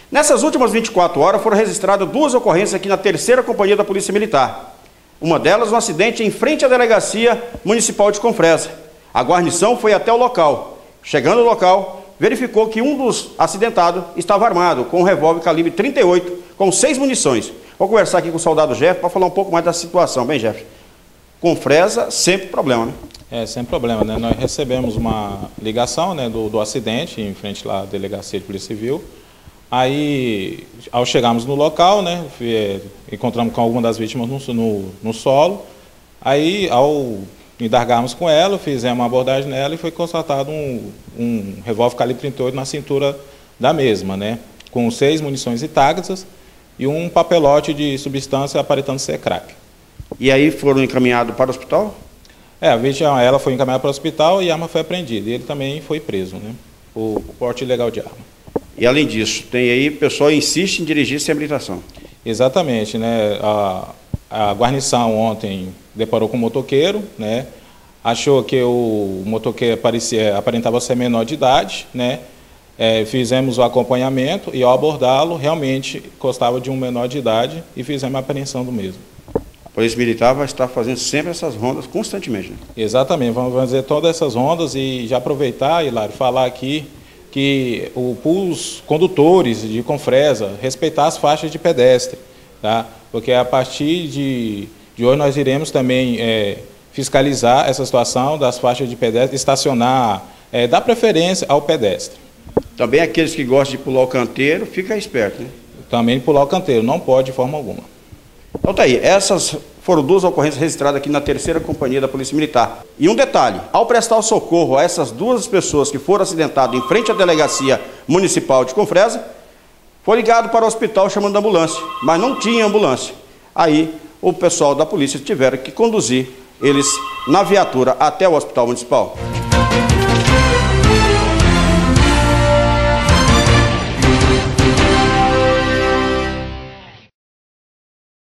Nessas últimas 24 horas foram registradas 2 ocorrências aqui na 3ª Companhia da Polícia Militar. Uma delas, um acidente em frente à Delegacia Municipal de Confresa. A guarnição foi até o local. Chegando no local, verificou que um dos acidentados estava armado com um revólver calibre 38, com 6 munições. Vou conversar aqui com o soldado Jeff para falar um pouco mais da situação. Bem, Jeff, Confresa, sempre problema, né? Sem problema, né? Nós recebemos uma ligação, né, do acidente em frente lá à Delegacia de Polícia Civil. Aí, ao chegarmos no local, né, encontramos com alguma das vítimas no solo. Aí, ao indagarmos com ela, fizemos uma abordagem nela e foi constatado um revólver calibre 38 na cintura da mesma, né, com 6 munições intactas e um papelote de substância aparentando ser crack. E aí foram encaminhados para o hospital? A vítima, ela foi encaminhada para o hospital e a arma foi apreendida. E ele também foi preso, né, por porte ilegal de arma. E além disso, tem aí, o pessoal insiste em dirigir sem habilitação. Exatamente, né? A guarnição ontem deparou com o motoqueiro, né? Achou que o motoqueiro aparentava ser menor de idade, né? Fizemos o acompanhamento e ao abordá-lo, realmente constava de um menor de idade e fizemos a apreensão do mesmo. A Polícia Militar vai estar fazendo sempre essas rondas constantemente, né? Exatamente, vamos fazer todas essas rondas e já aproveitar, Hilário, falar aqui que os condutores de Confresa respeitar as faixas de pedestre, tá? Porque a partir de hoje nós iremos também fiscalizar essa situação das faixas de pedestre, estacionar, dar preferência ao pedestre. Também aqueles que gostam de pular o canteiro, fica esperto, né? Também pular o canteiro, não pode de forma alguma. Então tá aí, essas foram 2 ocorrências registradas aqui na 3ª Companhia da Polícia Militar. E um detalhe, ao prestar o socorro a essas 2 pessoas que foram acidentadas em frente à Delegacia Municipal de Confresa, foi ligado para o hospital chamando a ambulância, mas não tinha ambulância. Aí o pessoal da polícia tiveram que conduzir eles na viatura até o Hospital Municipal.